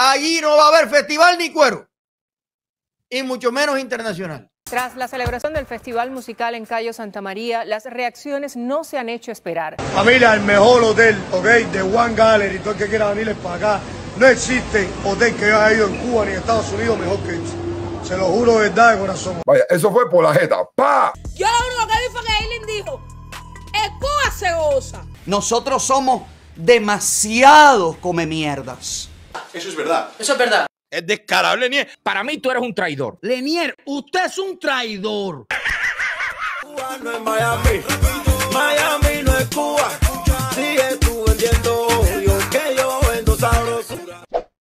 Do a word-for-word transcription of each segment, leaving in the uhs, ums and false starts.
Allí no va a haber festival ni cuero, y mucho menos internacional. Tras la celebración del Festival Musical en Cayo Santa María, las reacciones no se han hecho esperar. Familia, el mejor hotel, ok, de One Gallery, todo el que quiera venirles para acá. No existe hotel que haya ido en Cuba ni en Estados Unidos mejor que este. Se lo juro de verdad de corazón. Vaya, eso fue por la jeta. ¡Pa! Yo lo único que vi fue que Eileen dijo, en Cuba se goza. Nosotros somos demasiados come mierdas. Eso es verdad. Eso es verdad. Es descarado, Lenier. Para mí tú eres un traidor. Lenier, usted es un traidor. Cuba no es Miami, Miami no es Cuba. Sigue tú vendiendo yo que yo vendo sabrosura.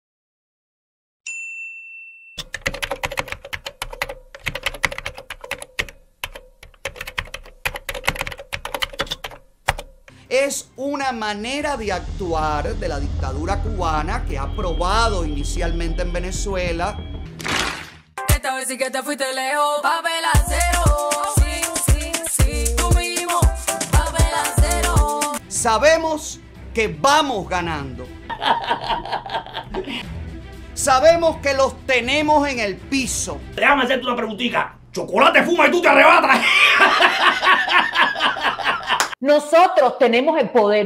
Es una manera de actuar de la dictadura cubana que ha probado inicialmente en Venezuela. Esta vez sí que te fuiste lejos, papel acero. Sí, sí, sí, tú mismo, papel acero. Sabemos que vamos ganando. Sabemos que los tenemos en el piso. Déjame hacerte una preguntita. Chocolate fuma y tú te arrebatas. Nosotros tenemos el poder.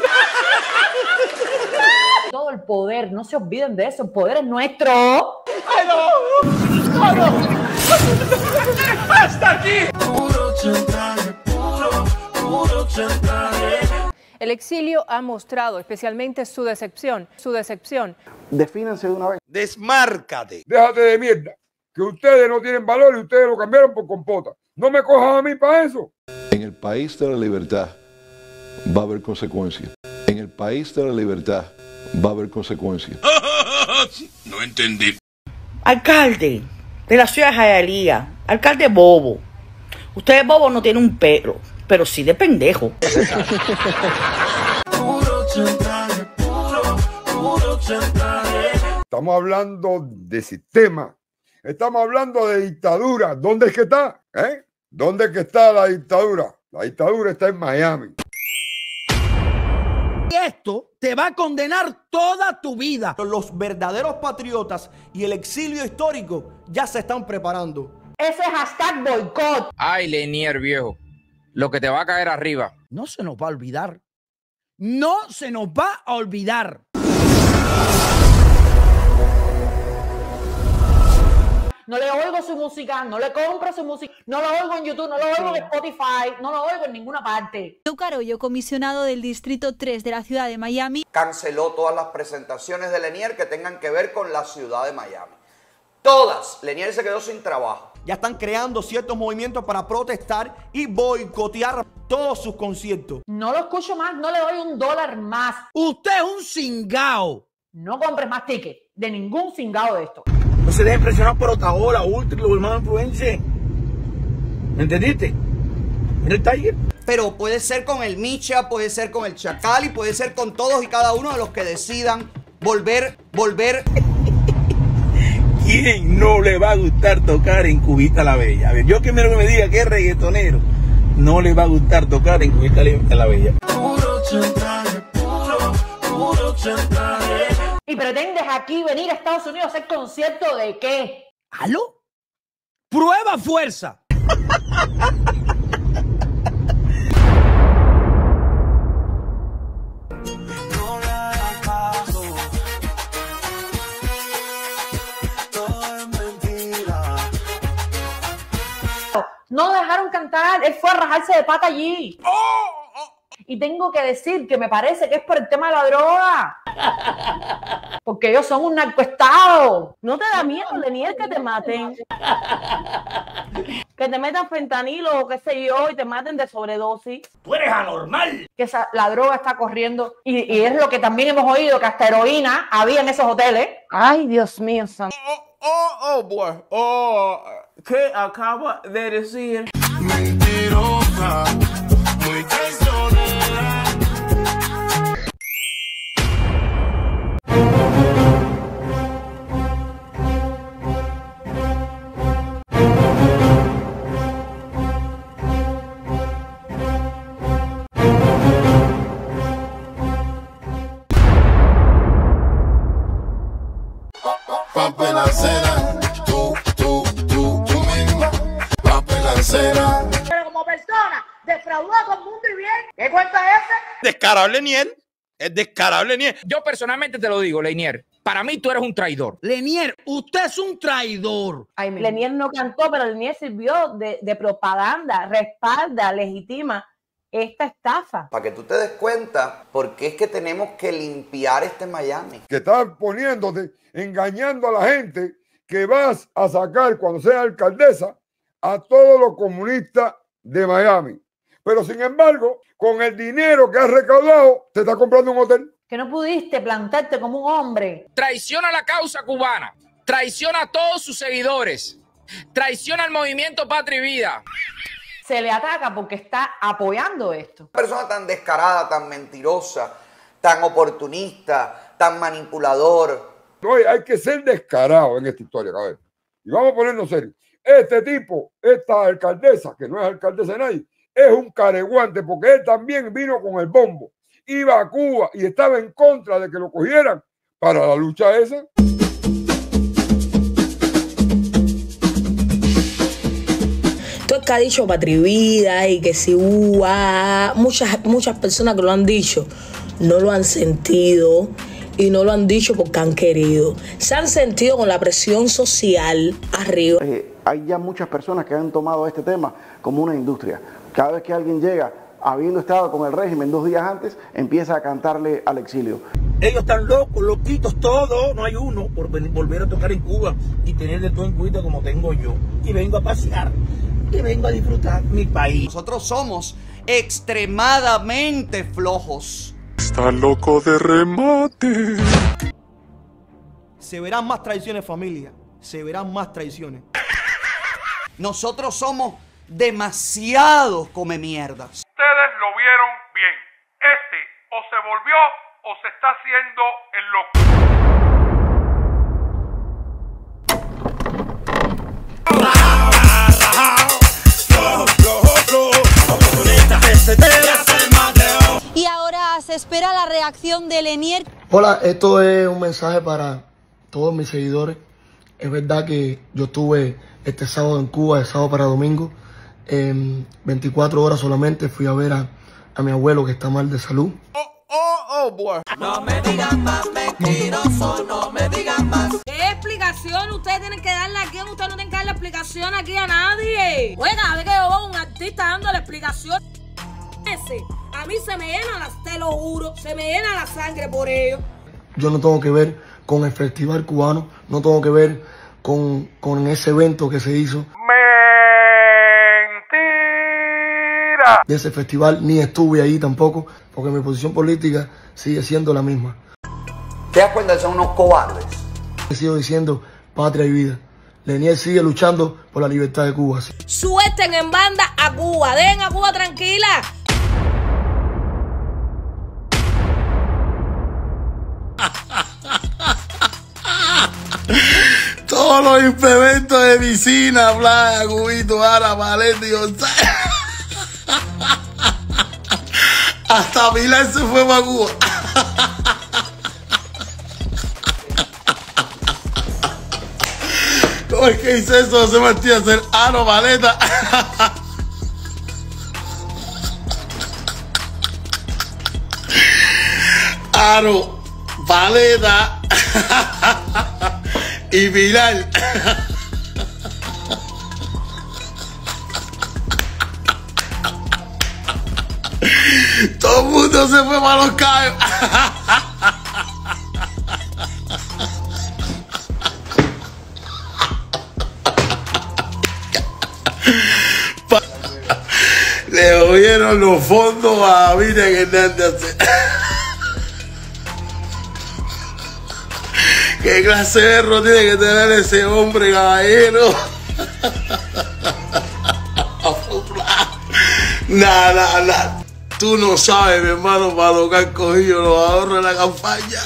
Todo el poder, no se olviden de eso, el poder es nuestro. ¡Ay, no! ¡Ay, no! ¡Hasta aquí! Puro chantaje, puro, puro chantaje. El exilio ha mostrado especialmente su decepción, su decepción. Defínanse de una vez. Desmárcate. Déjate de mierda. Que ustedes no tienen valor y ustedes lo cambiaron por compota. No me cojan a mí para eso. En el país de la libertad va a haber consecuencias. En el país de la libertad va a haber consecuencias. No entendí. Alcalde de la ciudad de Hialeah, alcalde bobo. Usted bobo no tiene un pelo, pero sí de pendejo. Puro chantaje, puro, puro chantaje. Estamos hablando de sistema. Estamos hablando de dictadura. ¿Dónde es que está? ¿Eh? ¿Dónde es que está la dictadura? La dictadura está en Miami. Y esto te va a condenar toda tu vida. Los verdaderos patriotas y el exilio histórico ya se están preparando. Ese hashtag boicot. Ay, Lenier, viejo. Lo que te va a caer arriba. No se nos va a olvidar. No se nos va a olvidar. No le oigo su música, no le compro su música, no lo oigo en YouTube, no lo oigo en Spotify, no lo oigo en ninguna parte. Leo Carollo, comisionado del Distrito tres de la ciudad de Miami, Canceló todas las presentaciones de Lenier que tengan que ver con la ciudad de Miami. Todas. Lenier se quedó sin trabajo. Ya están creando ciertos movimientos para protestar y boicotear todos sus conciertos. No lo escucho más, no le doy un dólar más. Usted es un cingao. No compres más tickets de ningún cingao de esto. No se dejen presionar por Otaola, Ultra, los hermanos influencers. ¿Me entendiste? Mira el Tiger. Pero puede ser con el Micha, puede ser con el Chacal y puede ser con todos y cada uno de los que decidan volver, volver. ¿Quién no le va a gustar tocar en Cubita la Bella? A ver, yo que quiero que me diga que es reggaetonero. No le va a gustar tocar en Cubita la Bella. Puro chantaje, puro, puro chantaje. ¿Y pretendes aquí venir a Estados Unidos a hacer concierto de qué? ¿Aló? ¡Prueba fuerza! No le hagas caso. Todo es mentira. No dejaron cantar, él fue a rajarse de pata allí. ¡Oh! Y tengo que decir que me parece que es por el tema de la droga. Porque ellos son un narcoestado. ¿No te da miedo, Lenier, que te maten? Que te metan fentanilo o qué sé yo y te maten de sobredosis. Tú eres anormal. Que esa, la droga está corriendo. Y, y es lo que también hemos oído, que hasta heroína había en esos hoteles. Ay, Dios mío, santo. Oh, oh, oh, boy. Oh, ¿qué acaba de decir? Mentirosa. Muy traicionera. Papel acera, tú, tú, tú, tú misma. Papel acera. Pero como persona, defraudó a todo el mundo y bien. ¿Qué cuenta es ese? Descarable, Lenier. Es descarable, Lenier. Yo personalmente te lo digo, Lenier. Para mí tú eres un traidor. Lenier, usted es un traidor. Ay, Lenier no cantó, pero Lenier sirvió de, de propaganda, respalda, legitima esta estafa. Para que tú te des cuenta, porque es que tenemos que limpiar este Miami. Que estás poniéndote, engañando a la gente que vas a sacar cuando seas alcaldesa a todos los comunistas de Miami. Pero sin embargo, con el dinero que has recaudado, te está comprando un hotel. Que no pudiste plantarte como un hombre. Traiciona a la causa cubana. Traiciona a todos sus seguidores. Traiciona al movimiento Patria y Vida. Se le ataca porque está apoyando esto. Una persona tan descarada, tan mentirosa, tan oportunista, tan manipulador. Oye, hay que ser descarado en esta historia, cabrón. Y vamos a ponernos serios. Este tipo, esta alcaldesa, que no es alcaldesa de nadie, es un careguante porque él también vino con el bombo. Iba a Cuba y estaba en contra de que lo cogieran para la lucha esa. Todo el que ha dicho Patria y Vida y que si uh, ah, muchas, muchas personas que lo han dicho no lo han sentido y no lo han dicho porque han querido. Se han sentido con la presión social arriba. Eh, hay ya muchas personas que han tomado este tema como una industria. Cada vez que alguien llega, habiendo estado con el régimen dos días antes, empieza a cantarle al exilio. Ellos están locos, loquitos todos, no hay uno por venir, volver a tocar en Cuba y tener de todo en cuenta como tengo yo. Y vengo a pasear, y vengo a disfrutar mi país. Nosotros somos extremadamente flojos. Está loco de remate. Se verán más traiciones, familia. Se verán más traiciones. Nosotros somos demasiados come mierdas. Ustedes lo vieron bien. Este o se volvió o se está haciendo el loco. Y ahora se espera la reacción de Lenier. Hola, esto es un mensaje para todos mis seguidores. Es verdad que yo estuve este sábado en Cuba, de sábado para domingo. En veinticuatro horas solamente fui a ver a, a mi abuelo que está mal de salud. Oh, oh, oh, boy. No me digan más mentiroso, no me digan más. ¿Qué explicación ustedes tienen que darle aquí? Ustedes no tienen que darle explicación aquí a nadie. Oiga, a ver que yo veo un artista dándole explicación. Ese, a mí se me llena, las, te lo juro, se me llena la sangre por ello. Yo no tengo que ver con el festival cubano, no tengo que ver con, con ese evento que se hizo. Mentira. De ese festival, ni estuve ahí tampoco, porque mi posición política sigue siendo la misma. ¿Te das cuenta que son unos cobardes? Sigo diciendo Patria y Vida. Lenier sigue luchando por la libertad de Cuba. Suelten en banda a Cuba, dejen a Cuba tranquila. Todos los implementos de medicina, plaga, cubito, ara, maleta y González. Hasta Milán se fue para Cuba. ¿Cómo es que hice eso, José Martí? Hacer aro, maleta. Aro, maleta. Y Milán. Todo el mundo se fue para los callos. Le oyeron los fondos a Miriam Hernández. ¿Qué clase de error tiene que tener ese hombre, caballero? Nada, nada, nada. Tú no sabes, mi hermano, para lo que han cogido los ahorros de la campaña.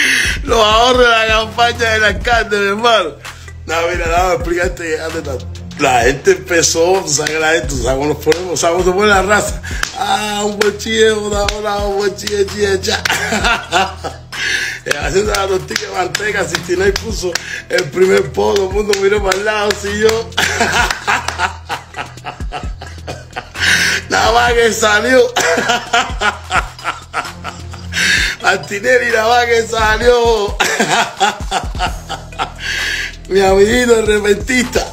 Los ahorros de la campaña del alcalde, mi hermano. No, mira, nada, explicarte, hazte tanto. la gente empezó, tú sabes que la gente, tú sabes cómo nos ponemos, sabes cómo se pone la raza. Ah, un buen chile, una hora, un buen chile, chile, ya. Haciendo la tortilla de manteca, Sixty-Nine puso el primer podo, todo el mundo miró para el lado, si yo. Nada más que salió. Martinelli nada más que salió. Mi amiguito el repentista.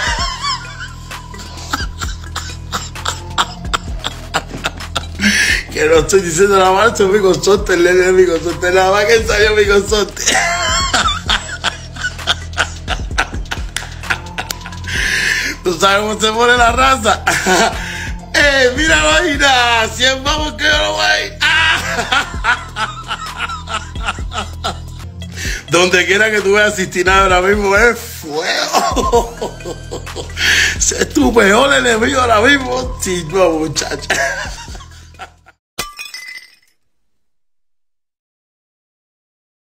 Que no estoy diciendo la marcha, mi consorte, el nene de mi consorte, nada más que salió mi consorte. ¿Tú sabes cómo se pone la raza? ¡Eh, mira, vaina! ¡Cien vamos que yo lo voy a ir! Donde quiera que tú veas Sixty-Nine ahora mismo es fuego. Ese es tu peor enemigo ahora mismo. Sí, no, muchacha.